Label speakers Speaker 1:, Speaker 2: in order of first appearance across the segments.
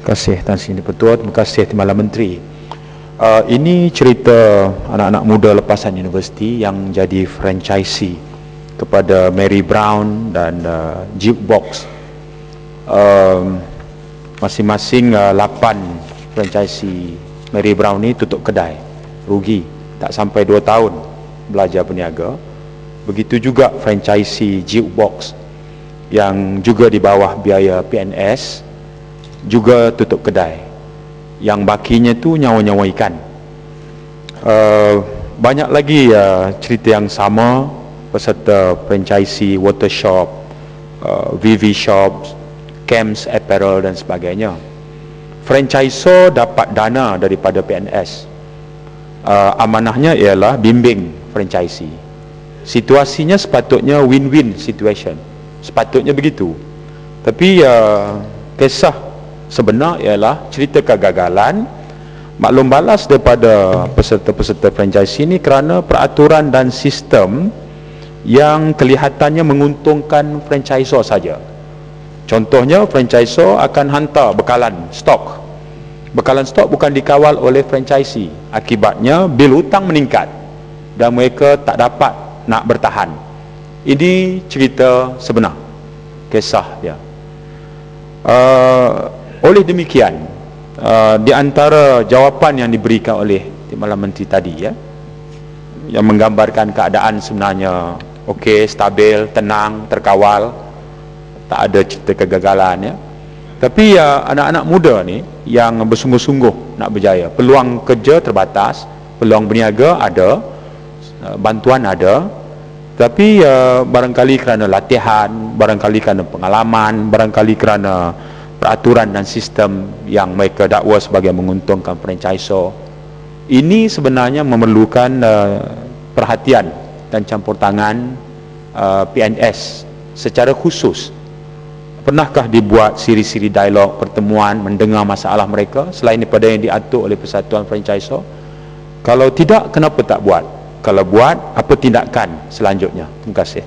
Speaker 1: kasih Tan Sri Di-Pertua, terima kasih Timbalan Menteri. Ini cerita anak-anak muda lepasan universiti yang jadi franchisee kepada Mary Brown dan Jukebox. Masing-masing 8 franchisee Mary Brown ni tutup kedai, rugi, tak sampai 2 tahun belajar berniaga. Begitu juga franchisee Jukebox yang juga di bawah biaya PNS juga tutup kedai. Yang bakinya tu nyawa-nyawa ikan. Banyak lagi cerita yang sama peserta franchisee Water Shop, VV Shops, Camps Apparel dan sebagainya. Franchisor dapat dana daripada PNS. Amanahnya ialah bimbing franchisee. Situasinya sepatutnya win-win situation. Sepatutnya begitu. Tapi kisah sebenar ialah cerita kegagalan maklum balas daripada peserta-peserta franchisee ini kerana peraturan dan sistem yang kelihatannya menguntungkan franchisor saja. Contohnya, franchisor akan hantar bekalan stok. Bekalan stok bukan dikawal oleh franchisee. Akibatnya bil hutang meningkat dan mereka tak dapat nak bertahan. Ini cerita sebenar, kisah dia. Oleh demikian, di antara jawapan yang diberikan oleh Timbalan Menteri tadi, yang menggambarkan keadaan sebenarnya okey, stabil, tenang, terkawal, tak ada cerita kegagalan, tapi anak-anak muda ni yang bersungguh-sungguh nak berjaya, peluang kerja terbatas, peluang berniaga ada, bantuan ada, tapi barangkali kerana latihan, barangkali kerana pengalaman, barangkali kerana peraturan dan sistem yang mereka dakwa sebagai menguntungkan franchisor, ini sebenarnya memerlukan perhatian dan campur tangan PNS secara khusus. Pernahkah dibuat siri-siri dialog, pertemuan, mendengar masalah mereka selain daripada yang diatur oleh Persatuan Franchisor? Kalau tidak, kenapa tak buat? Kalau buat, apa tindakan selanjutnya? Terima kasih.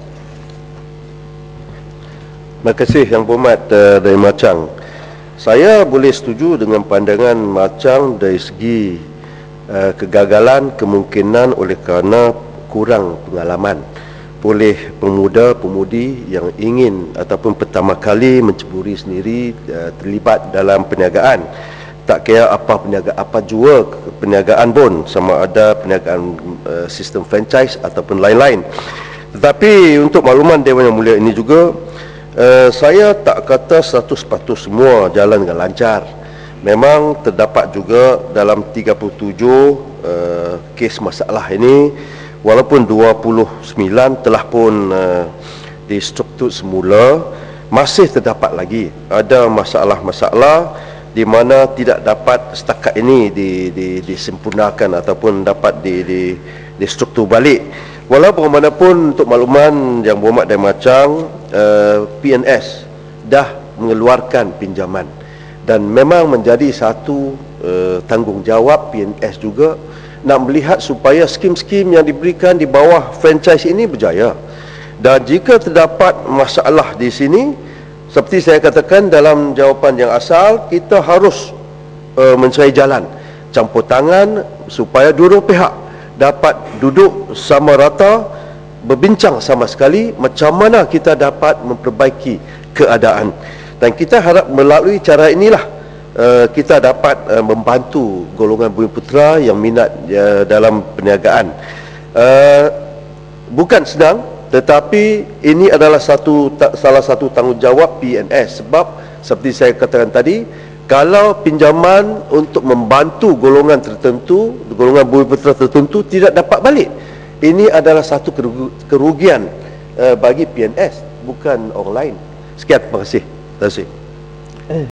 Speaker 2: Terima kasih Yang Berhormat dari Macang. Saya boleh setuju dengan pandangan Macang dari segi kegagalan kemungkinan oleh kerana kurang pengalaman oleh pemuda-pemudi yang ingin ataupun pertama kali menceburi sendiri terlibat dalam perniagaan. Tak kira apa perniagaan, apa jua perniagaan pun, sama ada perniagaan sistem franchise ataupun lain-lain. Tetapi untuk makluman Dewan Yang Mulia ini juga, saya tak kata 100% semua jalan dengan lancar. Memang terdapat juga dalam 37 kes masalah ini, walaupun 29 telah pun distruktur semula, masih terdapat lagi ada masalah-masalah di mana tidak dapat setakat ini disempurnakan ataupun dapat distruktur balik. Walau bagaimanapun, untuk makluman Yang Berhormat dan Macang, PNS dah mengeluarkan pinjaman dan memang menjadi satu tanggungjawab PNS juga nak melihat supaya skim-skim yang diberikan di bawah franchise ini berjaya. Dan jika terdapat masalah di sini, seperti saya katakan dalam jawapan yang asal, kita harus mencari jalan campur tangan supaya dua-dua pihak dapat duduk sama rata, berbincang sama sekali macam mana kita dapat memperbaiki keadaan. Dan kita harap melalui cara inilah kita dapat membantu golongan Bumiputera yang minat dalam perniagaan. Bukan senang, tetapi ini adalah salah satu tanggungjawab PNS. Sebab seperti saya katakan tadi, kalau pinjaman untuk membantu golongan tertentu, golongan Bumiputera tertentu tidak dapat balik, ini adalah satu kerugian bagi PNS, bukan orang lain. Sekian, terima kasih. Terima kasih.